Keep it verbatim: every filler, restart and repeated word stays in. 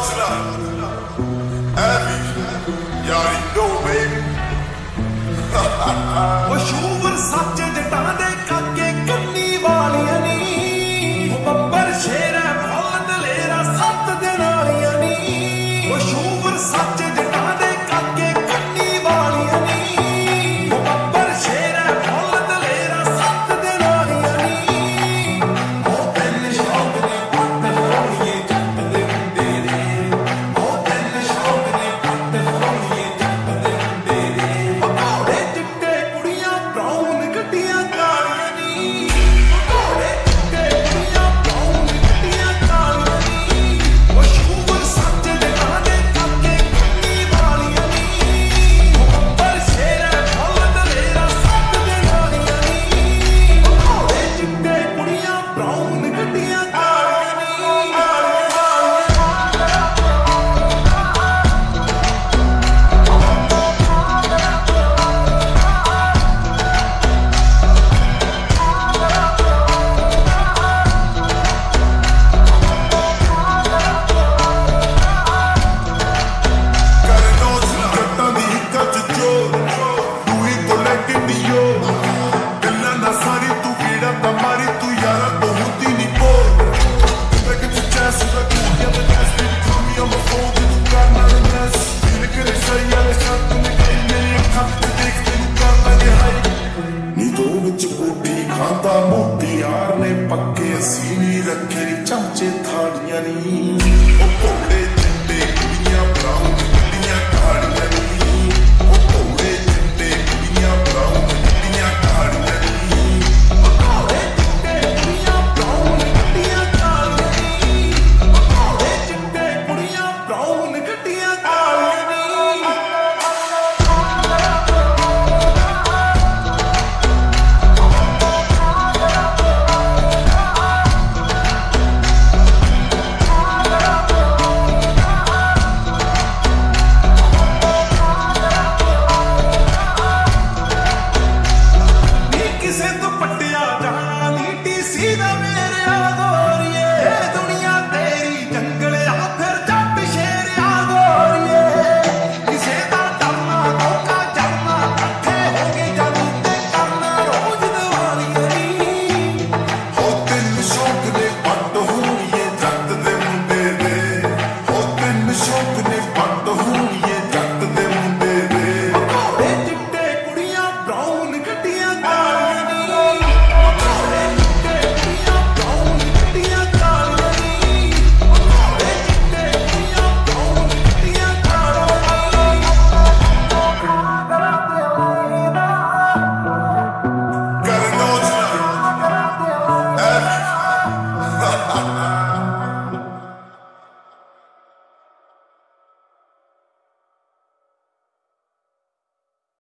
Aujla, Avvy, you already know, baby. ਉਹ ਸ਼ੂਵਰ ਸੱਚ ਜਟਾਂ ਦੇ ਕਾਕੇ ਕੰਨੀ ਵਾਲੀਆਂ ਨੀ ਉਹ ਬੱਬਰ ਸ਼ੇਰ ਹੈ ਫੁੱਲ ਦਲੇਰਾ ਸੱਤ ਦਿਨ ਵਾਲੀਆਂ ਨੀ ਉਹ ਸ਼ੂਵਰ ਸੱਚ ਜਟਾਂ ਦੇ ਕਾਕੇ ਕੰਨੀ ਵਾਲੀਆਂ ਨੀ ਉਹ ਬੱਬਰ ਸ਼ੇਰ ਹੈ ਫੁੱਲ ਦਲੇਰਾ ਸੱਤ ਦਿਨ ਵਾਲੀਆਂ ਨੀ ਉਹ ਦਿਲ ਸ਼ੌਕ ਨੇ ਪੱਟ ਹੋਈਏ ਜੱਟ ਦੇ ਮੁੰਡੇ ਦੇ ਉਹ ਦਿਲ ਸ਼ੌਕ ਨੇ ਪੱਟ ਹੋਈਏ ਜੱਟ ਦੇ ਮੁੰਡੇ ਦੇ ਪਕੌੜੇ ਚਿੱਟੇ ਕੁੜੀਆਂ ਬਰਾਊਨ ਗੱਡੀਆਂ ਕਾਲੀਆਂ ਨੀ ਪਕੌੜੇ ਚਿੱਟੇ ਕੁੜੀਆਂ ਬਰਾਊਨ ਗੱਡੀਆਂ ਕਾਲੀਆਂ ਨੀ ਉਹ ਸ਼ੂਵਰ ਸੱਚ ਜਟਾਂ ਦੇ ਕਾਕੇ ਕੰਨੀ ਵਾਲੀਆਂ ਨੀ ਉਹ ਬੱਬਰ ਸ਼ੇਰ ਹੈ ਫੁੱਲ ਦਲੇਰਾ ਸੱਤ ਦਿਨ ਵਾਲੀਆਂ ਨੀ ਪਕੌੜੇ ਚਿੱਟੇ ਕੁੜੀਆਂ ਬਰਾਊਨ ਗੱਡੀਆਂ ਕਾਲੀਆਂ ਨੀ Karan Aujla, ਜੱਟਾਂ ਦੀ ਹਿੱਕਾਂ ਚ ਜੋਰ, ਦੂਈ ਤੋਂ ਲੈ ਕੇ ਨਿਯੋ, ਗੱਲਾਂ ਨਾ ਸਾਰੀ ਤੂੰ ਕੀੜਾ ਤਾਂ ਮਾਰੀ ਤੂੰ ਯਾਰਾ ਤੋਂ ਹੁੰਦੀ ਨੀ bore. Back at the jazz, so that you get the dance, baby, call me on my phone, ਤੇ ਤੂੰ ਕਰਨਾ ਨੀ mess। ਦਿਲ ਕਰੇ ਸਹੀ ਵਾਲੇ ਸ਼ਬਦ ਨਿਕਲ ਮੇਰੀ ਅੱਖਾਂ ਵਿੱਚ ਦੇਖ ਤੈਨੂੰ ਕਰਨਾ ਨੀ ਹਾਈ। ਨੀ ਦੋ ਵਿੱਚ ਕੋਠੀ ਖਾਂਦਾ ਮੋਤੀ ਯਾਰ ਨੇ ਪੱਕੇ ਅਸੀਂ ਨੀ ਰੱਖੇ ਨੀ ਚਮਚੇ ਥਾਲੀਆਂ ਨੀ ਉਹ ਭੋਲੇ